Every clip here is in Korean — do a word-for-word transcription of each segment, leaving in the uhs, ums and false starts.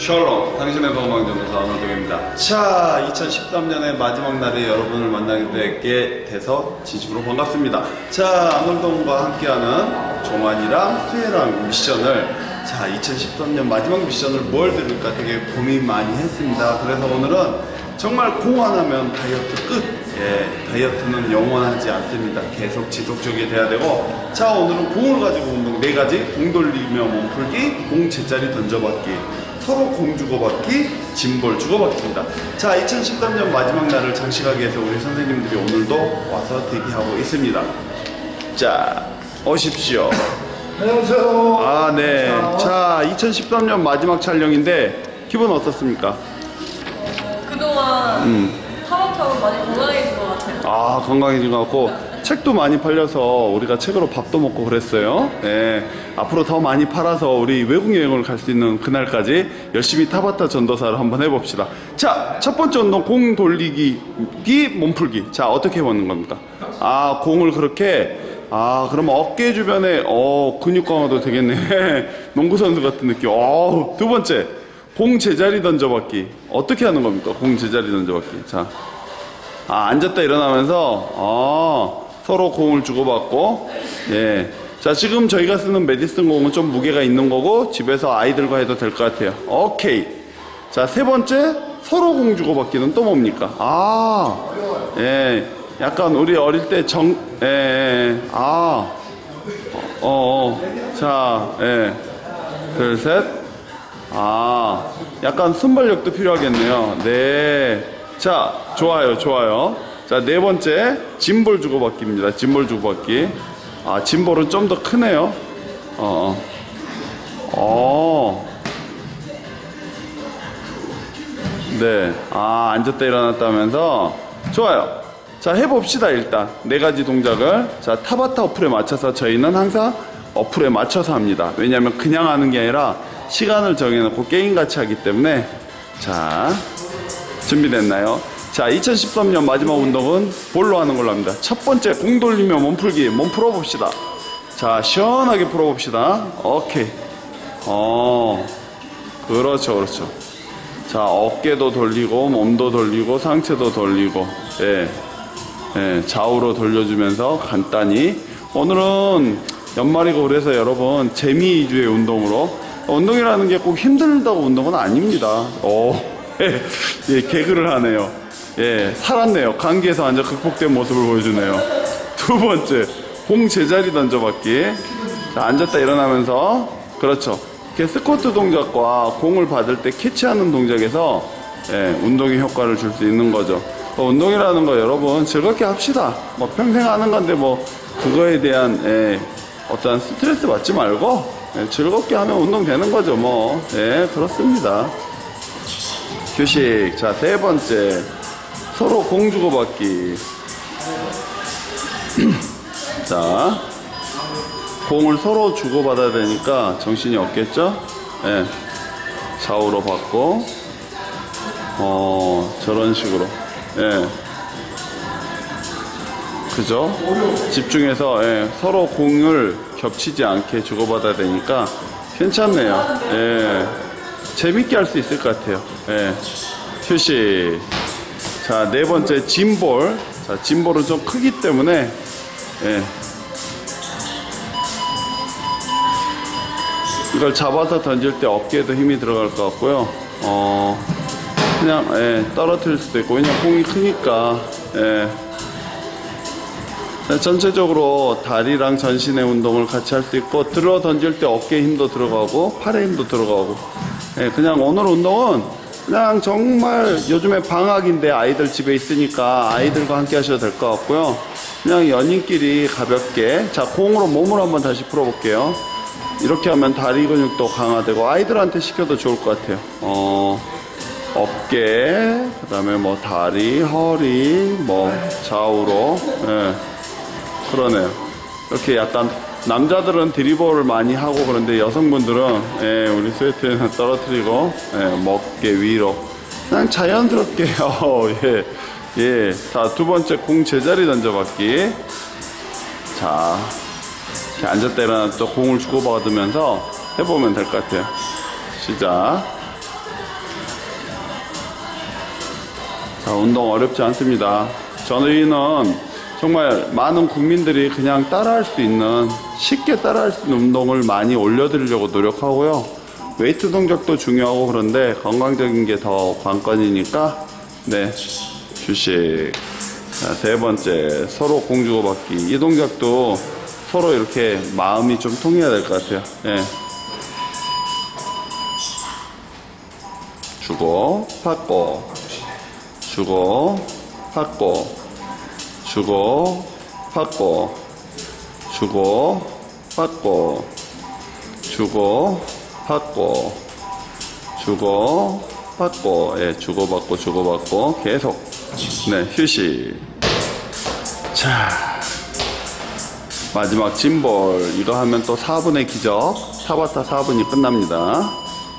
샬롬, 당신의 건강전도사 오늘동입니다. 자, 이천십삼 년의 마지막 날에 여러분을 만나게 돼서 진심으로 반갑습니다. 자, 오늘동과 함께하는 종환이랑 수혜랑 미션을, 자, 이천십삼 년 마지막 미션을 뭘 들을까 되게 고민 많이 했습니다. 그래서 오늘은 정말 공 하나면 다이어트 끝. 예, 다이어트는 영원하지 않습니다. 계속 지속적이 돼야 되고, 자, 오늘은 공을 가지고 운동 네 가지, 공 돌리며 몸풀기, 공 제자리 던져받기, 서로 공 주고받기, 짐볼 주고받기입니다. 자, 이천십삼 년 마지막 날을 장식하기 위해서 우리 선생님들이 오늘도 와서 대기하고 있습니다. 자, 오십시오. 안녕하세요. 아, 네. 자, 이천십삼 년 마지막 촬영인데 기분 어떻습니까? 그동안 음. 타박타박 많이 건강해진 것 같아요. 아, 건강해진 것 같고 책도 많이 팔려서 우리가 책으로 밥도 먹고 그랬어요. 네. 앞으로 더 많이 팔아서 우리 외국 여행을 갈 수 있는 그날까지 열심히 타바타 전도사를 한번 해봅시다. 자, 첫 번째 운동 공 돌리기, 몸풀기. 자, 어떻게 해보는 겁니까? 아, 공을 그렇게, 아, 그러면 어깨 주변에 어 근육 강화도 되겠네. 농구 선수 같은 느낌. 어, 두 번째 공 제자리 던져받기. 어떻게 하는 겁니까? 공 제자리 던져받기. 자, 아, 앉았다 일어나면서 어, 서로 공을 주고받고. 예. 자, 지금 저희가 쓰는 메디슨 공은 좀 무게가 있는 거고 집에서 아이들과 해도 될 것 같아요. 오케이. 자, 세 번째 서로 공 주고받기는 또 뭡니까? 아, 예. 약간 우리 어릴 때 정, 예, 예. 아, 어, 어, 자, 예. 둘, 셋. 아, 약간 순발력도 필요하겠네요. 네. 자, 좋아요, 좋아요. 자, 네 번째, 짐볼 주고받기입니다. 짐볼 주고받기. 아, 짐볼은 좀 더 크네요. 어, 어. 어. 네. 아, 앉았다 일어났다 하면서. 좋아요. 자, 해봅시다, 일단. 네 가지 동작을. 자, 타바타 어플에 맞춰서 저희는 항상 어플에 맞춰서 합니다. 왜냐하면 그냥 하는 게 아니라 시간을 정해놓고 게임같이 하기 때문에. 자, 준비됐나요? 자, 이천십삼 년 마지막 운동은 볼로 하는 걸로 합니다. 첫 번째 공 돌리며 몸풀기. 몸 풀어봅시다. 자, 시원하게 풀어봅시다. 오케이. 어, 그렇죠, 그렇죠. 자, 어깨도 돌리고 몸도 돌리고 상체도 돌리고, 예, 예, 좌우로 돌려주면서 간단히. 오늘은 연말이고 그래서 여러분 재미 위주의 운동으로. 운동이라는 게 꼭 힘들다고 운동은 아닙니다. 오, 예, 예, 개그를 하네요. 예, 살았네요. 감기에서 완전 극복된 모습을 보여주네요. 두 번째, 공 제자리 던져받기. 자, 앉았다 일어나면서, 그렇죠. 이렇게 스쿼트 동작과 공을 받을 때 캐치하는 동작에서, 예, 운동의 효과를 줄 수 있는 거죠. 어, 운동이라는 거 여러분 즐겁게 합시다. 뭐 평생 하는 건데 뭐 그거에 대한, 예, 어떠한 스트레스 받지 말고, 예, 즐겁게 하면 운동 되는 거죠. 뭐, 예, 그렇습니다. 휴식. 자, 세 번째, 서로 공 주고받기. 자, 공을 서로 주고받아야 되니까 정신이 없겠죠? 예, 좌우로 받고, 어, 저런 식으로. 예, 그죠? 집중해서, 예, 서로 공을 겹치지 않게 주고받아야 되니까 괜찮네요. 예, 재밌게 할 수 있을 것 같아요. 예, 휴식. 자, 네 번째 짐볼. 자, 짐볼은 좀 크기 때문에, 예, 이걸 잡아서 던질 때 어깨에도 힘이 들어갈 것 같고요. 어, 그냥, 예, 떨어뜨릴 수도 있고, 왜냐면 공이 크니까. 예. 전체적으로 다리랑 전신의 운동을 같이 할 수 있고, 들어 던질 때 어깨에 힘도 들어가고 팔에 힘도 들어가고. 예, 그냥 오늘 운동은 그냥 정말 요즘에 방학인데 아이들 집에 있으니까 아이들과 함께 하셔도 될 것 같고요. 그냥 연인끼리 가볍게. 자, 공으로 몸을 한번 다시 풀어볼게요. 이렇게 하면 다리 근육도 강화되고 아이들한테 시켜도 좋을 것 같아요. 어, 어깨, 그 다음에 뭐 다리, 허리, 뭐 좌우로. 예, 그러네요. 이렇게 약간 남자들은 드리블을 많이 하고 그런데 여성분들은, 예, 우리 스웨트에는 떨어뜨리고, 예, 뭐 어깨 위로 그냥 자연스럽게. 어, 예, 예. 자, 두 번째 공 제자리 던져받기. 자, 이렇게 앉았다 일어났다 공을 주고받으면서 해보면 될 것 같아요. 시작. 자, 운동 어렵지 않습니다. 저희는 정말 많은 국민들이 그냥 따라할 수 있는, 쉽게 따라할 수 있는 운동을 많이 올려드리려고 노력하고요. 웨이트 동작도 중요하고 그런데 건강적인 게 더 관건이니까, 네, 휴식. 자, 세 번째, 서로 공 주고받기. 이 동작도 서로 이렇게 마음이 좀 통해야 될 것 같아요. 예. 주고, 받고, 주고, 받고, 주고, 받고, 주고, 받고, 주고, 받고, 주고, 받고, 예, 주고받고, 주고받고, 계속. 네, 휴식. 자, 마지막 짐볼. 이거 하면 또 사 분의 기적. 타바타 사 분이 끝납니다.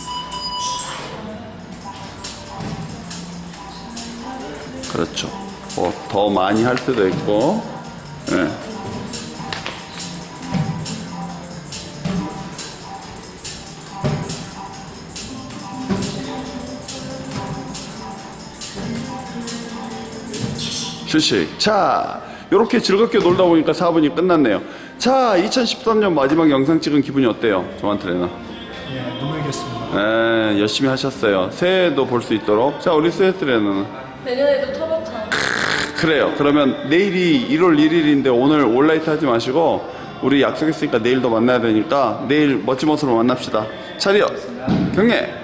그렇죠. 뭐 더 많이 할 수도 있고, 예. 휴식. 자, 이렇게 즐겁게 놀다 보니까 사 분이 끝났네요. 자, 이천십삼 년 마지막 영상 찍은 기분이 어때요? 정한 트레이너. 예, 눈물겠습니다. 네, 열심히 하셨어요. 새해도 볼 수 있도록. 자, 우리 스웨 트레이너는. 내년에도 타바타. 그래요. 그러면 내일이 일월 일일인데 오늘 올라이트 하지 마시고 우리 약속했으니까 내일도 만나야 되니까 내일 멋진 모습으로 만납시다. 차려. 경례.